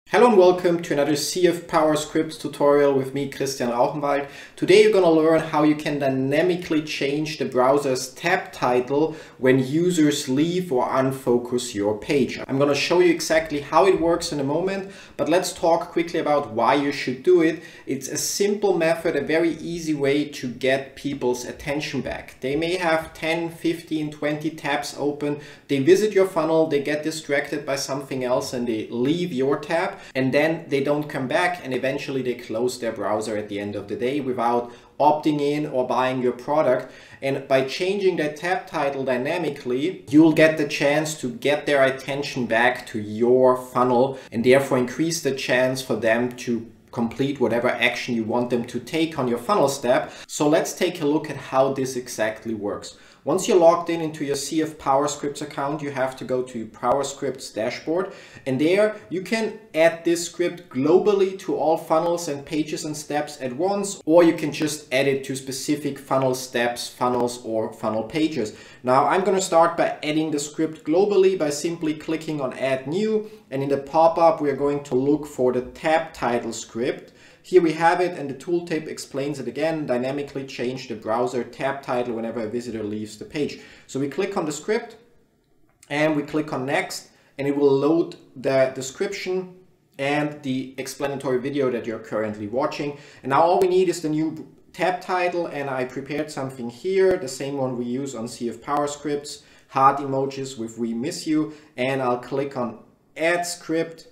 Hello and welcome to another CF PowerScript tutorial with me, Rauchenwald. Today you're going to learn how you can dynamically change the browser's tab title when users leave or unfocus your page. I'm going to show you exactly how it works in a moment, but let's talk quickly about why you should do it. It's a simple method, a very easy way to get people's attention back. They may have 10, 15, 20 tabs open. They visit your funnel, they get distracted by something else and they leave your tab. And then they don't come back and eventually they close their browser at the end of the day without opting in or buying your product. And by changing that tab title dynamically, you'll get the chance to get their attention back to your funnel and therefore increase the chance for them to complete whatever action you want them to take on your funnel step. So let's take a look at how this exactly works. Once you're logged in into your CF PowerScripts account, you have to go to your PowerScripts dashboard, and there you can add this script globally to all funnels and pages and steps at once, or you can just add it to specific funnel steps, funnels, or funnel pages. Now I'm going to start by adding the script globally by simply clicking on Add New, and in the pop-up we're going to look for the tab title script. Here we have it, and the tooltip explains it again: dynamically change the browser tab title whenever a visitor leaves the page. So we click on the script and we click on Next, and it will load the description and the explanatory video that you're currently watching. And now all we need is the new tab title, and I prepared something here, the same one we use on CF PowerScripts, heart emojis with "We miss you," and I'll click on Add Script,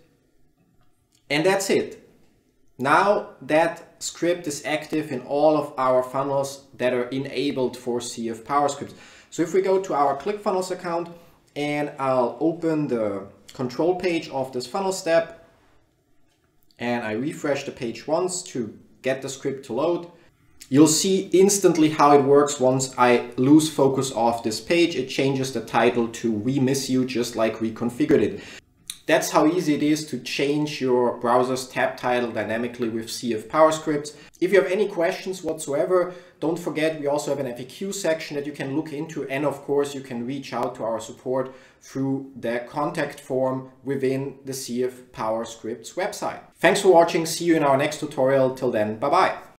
and that's it. Now that script is active in all of our funnels that are enabled for CF PowerScripts. So if we go to our ClickFunnels account and I'll open the control page of this funnel step and I refresh the page once to get the script to load, you'll see instantly how it works. Once I lose focus off this page, it changes the title to "We miss you," just like we configured it. That's how easy it is to change your browser's tab title dynamically with CF PowerScripts. If you have any questions whatsoever, don't forget we also have an FAQ section that you can look into, and of course you can reach out to our support through the contact form within the CF PowerScripts website. Thanks for watching. See you in our next tutorial. Till then, bye bye.